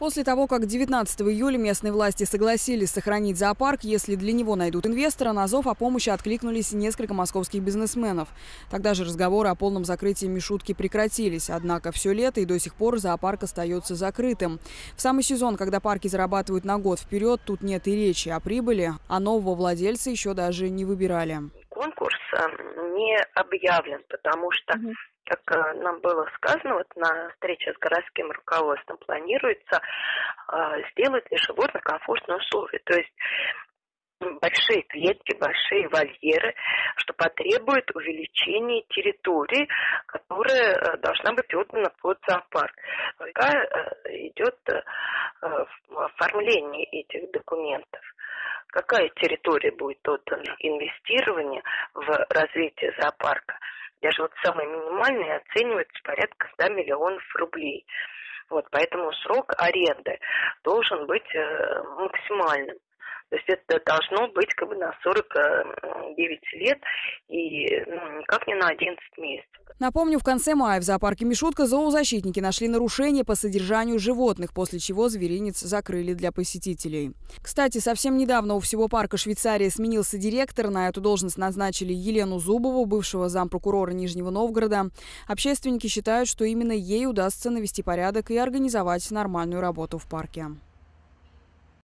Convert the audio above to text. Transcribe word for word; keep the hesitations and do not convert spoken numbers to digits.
После того, как девятнадцатого июля местные власти согласились сохранить зоопарк, если для него найдут инвестора, на зов о помощи откликнулись несколько московских бизнесменов. Тогда же разговоры о полном закрытии Мишутки прекратились. Однако все лето и до сих пор зоопарк остается закрытым. В самый сезон, когда парки зарабатывают на год вперед, тут нет и речи о прибыли, а нового владельца еще даже не выбирали. Конкурс не объявлен, потому что, как нам было сказано, вот на встрече с городским руководством планируется э, сделать для животных комфортные условия. То есть большие клетки, большие вольеры, что потребует увеличения территории, которая должна быть отдана под зоопарк. Пока э, идет э, оформление этих документов. Какая территория будет отдана инвестирование в развитие зоопарка? Даже вот самый минимальный оценивается порядка ста миллионов рублей. Вот, поэтому срок аренды должен быть э, максимальным. То есть это должно быть как бы на сорок девять лет и ну, никак не на одиннадцать месяцев. Напомню, в конце мая в зоопарке Мишутка зоозащитники нашли нарушения по содержанию животных, после чего зверинец закрыли для посетителей. Кстати, совсем недавно у всего парка Швейцария сменился директор. На эту должность назначили Елену Зубову, бывшего зампрокурора Нижнего Новгорода. Общественники считают, что именно ей удастся навести порядок и организовать нормальную работу в парке.